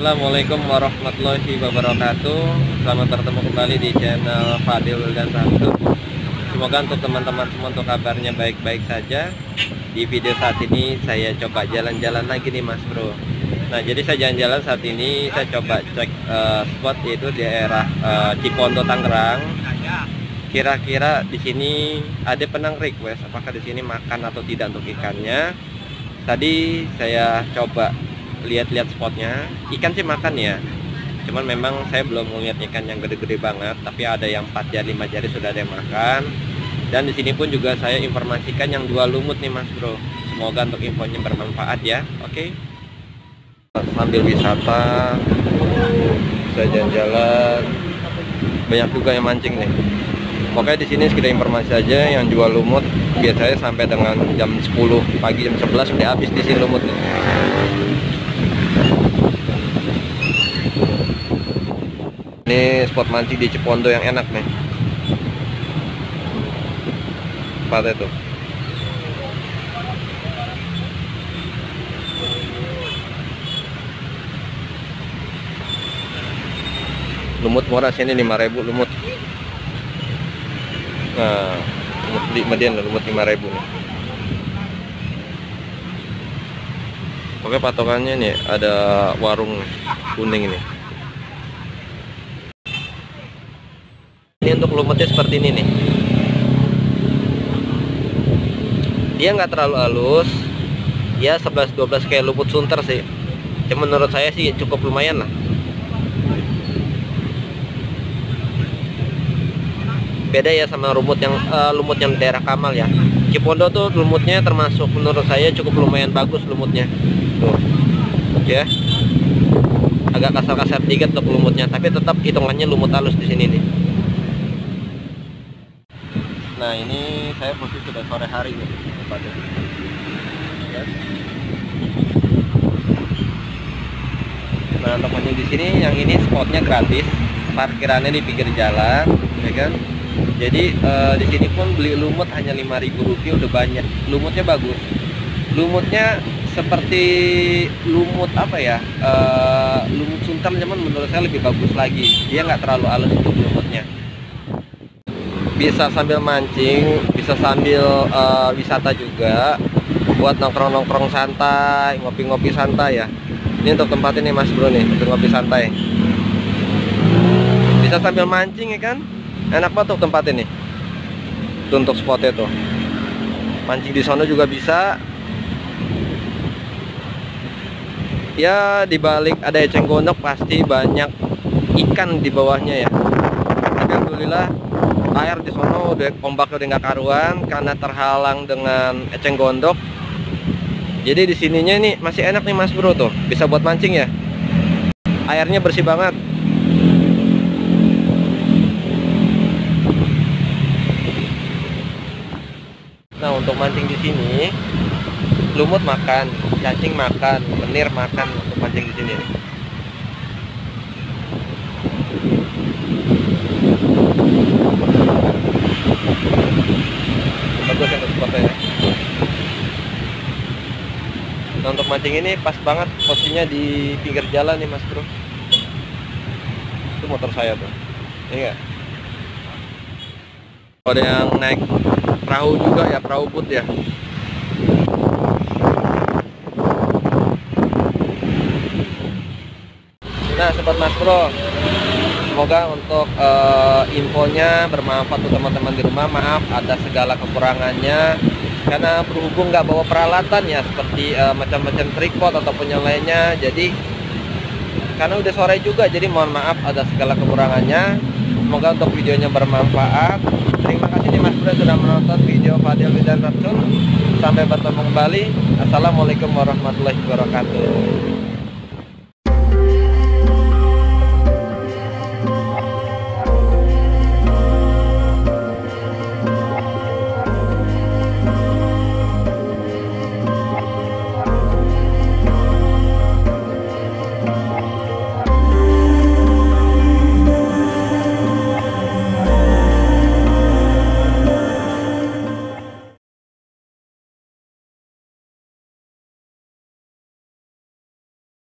Assalamualaikum warahmatullahi wabarakatuh. Selamat bertemu kembali di channel Fadil dan Ramsul. Semoga untuk teman-teman semua untuk kabarnya baik-baik saja. Di video saat ini saya coba jalan-jalan lagi nih Mas Bro. Nah, jadi saya jalan-jalan saat ini saya coba cek spot yaitu di daerah Cipondo Tangerang. Kira-kira di sini ada penang request apakah di sini makan atau tidak untuk ikannya. Tadi saya coba lihat-lihat spotnya, ikan sih makan ya, cuman memang saya belum melihat ikan yang gede-gede banget, tapi ada yang 4 jari 5 jari sudah ada yang makan. Dan di sini pun juga saya informasikan yang 2 lumut nih Mas Bro. Semoga untuk infonya bermanfaat ya. Oke. Sambil wisata, saya jalan-jalan, banyak juga yang mancing nih. Pokoknya di sini sekedar informasi aja, yang jual lumut biasanya sampai dengan jam 10 pagi, jam 11 udah habis di sini lumut nih. Ini spot mancing di Cipondo yang enak nih. Apa itu? Lumut murah sini 5.000 lumut. Nah, lumut di median lumut 5.000 nih. Oke, patokannya nih ada warung kuning ini. Ini untuk lumutnya seperti ini nih. Dia nggak terlalu halus, ya 11-12 kayak lumut sunter sih. Cuma menurut saya sih cukup lumayan lah. Beda ya sama lumut yang daerah Kamal ya. Cipondo tuh lumutnya termasuk menurut saya cukup lumayan bagus lumutnya. Tuh, ya. Agak kasar-kasar dikit untuk lumutnya, tapi tetap hitungannya lumut halus di sini nih. Nah, ini saya posisi sudah sore hari nih tempatnya. Nah, untuk mancing di sini yang ini spotnya gratis, parkirannya di pinggir jalan, ya kan? Jadi di sini pun beli lumut hanya Rp5.000 udah banyak. Lumutnya bagus. Lumutnya seperti lumut apa ya? Lumut suntam, cuman menurut saya lebih bagus lagi. Dia nggak terlalu halus untuk lumutnya. Bisa sambil mancing, bisa sambil wisata juga, buat nongkrong-nongkrong santai, ngopi-ngopi santai ya. Ini untuk tempat ini Mas Bro nih, untuk ngopi santai. Bisa sambil mancing ya kan? Enak banget untuk tempat ini. Itu untuk spotnya tuh. Mancing di sana juga bisa. Ya, di balik ada eceng gondok pasti banyak ikan di bawahnya ya. Alhamdulillah air di sono udah ombaknya udah nggak karuan karena terhalang dengan eceng gondok. Jadi di sininya ini masih enak nih Mas Bro tuh, bisa buat mancing ya. Airnya bersih banget. Nah, untuk mancing di sini lumut makan, cacing makan, menir makan untuk mancing di sini. Bagus untuk spotnya ya. Nah, untuk mancing ini pas banget posisinya di pinggir jalan nih Mas Bro. Itu motor saya tuh, ini enggak? Ada yang naik perahu juga ya, perahu boot ya. Nah, sobat Mas Bro, semoga untuk infonya bermanfaat untuk teman-teman di rumah. Maaf ada segala kekurangannya karena berhubung nggak bawa peralatan ya, seperti macam-macam tripod ataupun yang lainnya. Jadi karena udah sore juga, jadi mohon maaf ada segala kekurangannya. Semoga untuk videonya bermanfaat. Terima kasih nih Mas Bro sudah menonton video Fadil dan Ramsul. Sampai bertemu kembali. Assalamualaikum warahmatullahi wabarakatuh.